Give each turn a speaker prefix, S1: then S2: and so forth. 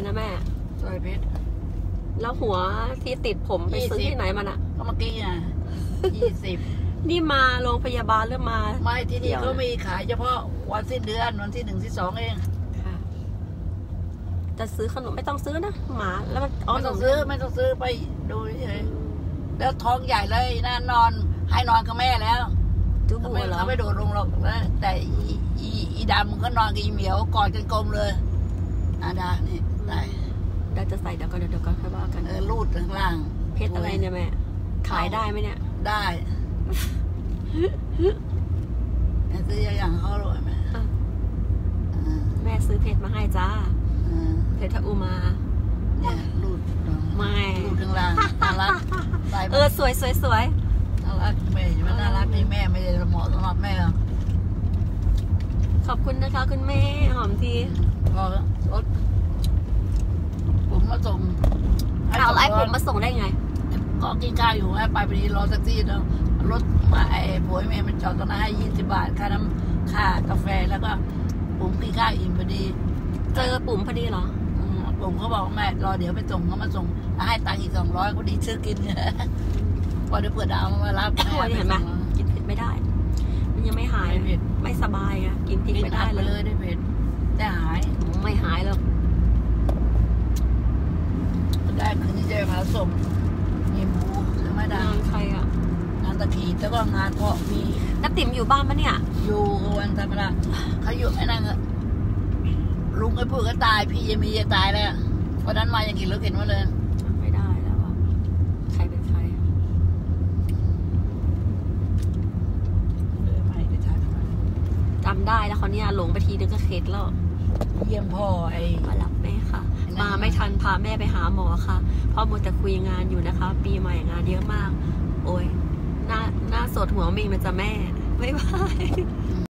S1: นะแม่
S2: ซอยเพชร
S1: แล้วหัวที่ติดผมไปซื้อที่ไหนมันอ่ะ
S2: ก็เมื่อกี้อ่ะ20
S1: นี่มาโรงพยาบาลหรือมา
S2: ไม่ที่นี่เขามีขายเฉพาะวันสิ้นเดือนวันที่1 ที่ 2เอง
S1: ค่ะจะซื้อขนมไม่ต้องซื้อนะหมาแล้วมัน
S2: ไม่ต้องซื้อไปดูเฉยแล้วท้องใหญ่เลยนะนอนให้นอนกับแม่แล้ว
S1: จุ๊บหัวเหรอ
S2: เขาไม่โดดลงหรอกแต่อีดำก็นอนกับอีเหมียวกอดกันกลมเลยดานี่ได้
S1: เดี๋ยวจะใส่เดี๋ยวก่อนค่อยว่ากัน
S2: รูดข้างล่าง
S1: เพชรอะไรเนี่ยแม่ขายได้ไหมเนี่ย
S2: ได้ซื้ออย่างเขาเลย
S1: แม่ซื้อเพชรมาให้จ้าเพชรอุมา
S2: เนี่ยรูด
S1: ไม่
S2: รูดข้างล่างน่ารัก
S1: สวย
S2: น่ารักแม่มันน่ารักนี่แม่ไม่ได้เหมาะสำหรับแม่
S1: ขอบคุณนะคะคุณแม่หอมที
S2: พอรถผมมาส่ง
S1: เอาไอ้ผมมาส่งได้ไง
S2: ก็กินข้าวอยู่ให้ไปพอดีรอแท็กซี่แล้วรถมาไอ้ผัวแม่มันจอดตรงนั้นให้20 บาทค่าน้ำค่ากาแฟแล้วก็ผมกินข้าวอิ่มพอดี
S1: เจอปุ่มพอดีเหรอ
S2: ผมเขาบอกแม่รอเดี๋ยวไปส่งเขามาส่งให้ตังค์อีก200พอดีซื้อกินพอเดี๋ยวเปิดดาวมารับ
S1: เห็นไหมกินเผ็ดไม่ได้มันยังไม่หายไม่สบายอะกินพริกไม่ได้
S2: เลยได้เผ็ดแต่หาย
S1: ไม่หายหรอก
S2: ได้คืนนี้จะมาส่งมีหมูหรือไม่ได้
S1: งานใครอะ
S2: งานตะขีแล้วก็งานเพาะมี
S1: น้าติ๋มอยู่บ้านปะเนี่ย
S2: อยู่วันธรรมดาเขาอยู่ไอ้นั่นลุงไอ้พูดก็ตายพี่ยังมีจะตายแล้ววันนั้นมาอย่างกี่รถเข็นมาเลย
S1: ไม่ได้แล้วอะใครเป็นใครจำได้แล้วเขาเนี่ยหลงไปทีนึงก็เข็ดแล้ว
S2: เยี่ยมพ่อไอ้
S1: มารับแม่ค่ะมาไม่ทันพาแม่ไปหาหมอค่ะเพราะมัวแต่คุยงานอยู่นะคะปีใหม่งานเยอะมากโอ้ยหน้าสดหัวมีมันจะแม่บ๊ายบาย